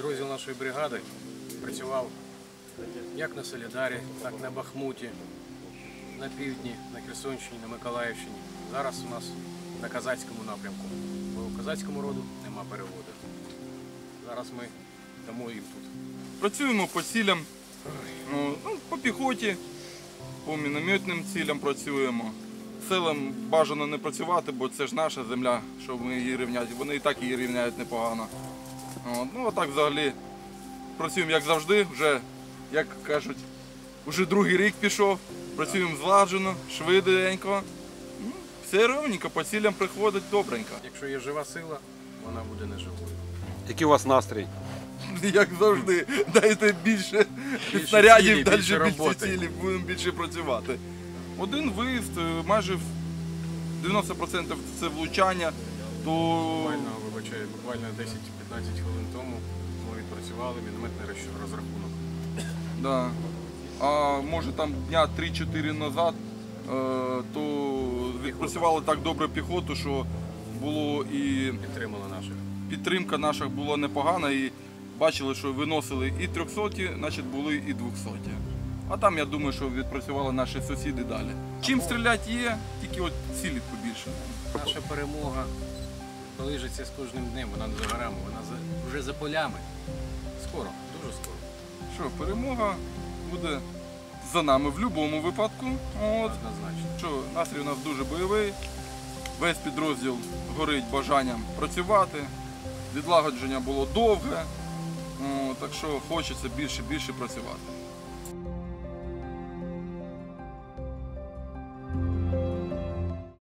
Підрозділ нашої бригади працював як на Солідарі, так і на Бахмуті, на півдні, на Херсонщині, на Миколаївщині. Зараз у нас на Казацькому напрямку, бо у Казацькому роду нема переводу. Зараз ми дамо їм тут. Працюємо по цілям, по піхоті, по мінометним цілям працюємо. Селам бажано не працювати, бо це ж наша земля, щоб ми її рівняти. Вони і так її рівняють непогано. А так взагалі працюємо як завжди, вже, як кажуть, вже другий рік пішов, працюємо злагоджено, швиденько. Все ровненько, по цілям приходить добренько. Якщо є жива сила, вона буде неживою. Який у вас настрій? Як завжди, дайте більше снарядів, далі більше цілі, будемо більше працювати. Один виїзд, майже 90% це влучання, то... Буквально 10-15 хвилин тому ми відпрацювали мінометний розрахунок. Да. А може там дня 3-4 назад, то відпрацювали так добре піхоту, що було і... Підтримка наша була непогана і бачили, що виносили і 300-ті, значить були і 200-ті. А там, я думаю, що відпрацювали наші сусіди далі. Чим стріляти є, тільки от цілі побільше. Наша перемога ближиться з кожним днем, вона не за горами, вона вже за полями. Скоро, дуже скоро. Що, перемога буде за нами в будь-якому випадку. Однозначно. Що, настрій у нас дуже бойовий, весь підрозділ горить бажанням працювати, відлагодження було довге, так що хочеться більше працювати.